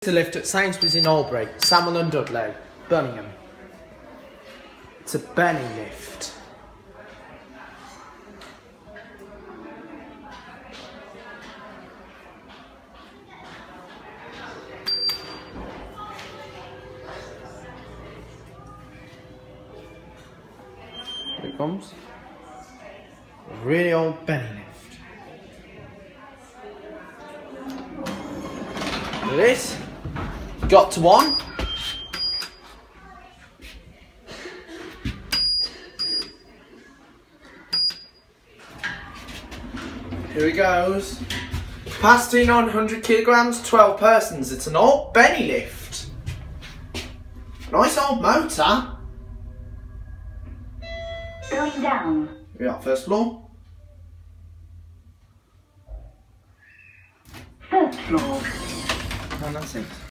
To lift at Sainsbury's in Oldbury, Sandwell and Dudley, Birmingham. It's a Bennie lift. Here it comes. A really old Bennie lift. Look at this. Got to one. Here he goes. Capacity 900 kilograms, 12 persons. It's an old Bennie lift. Nice old motor. Going down. Here we are, first floor. First floor. And that's it.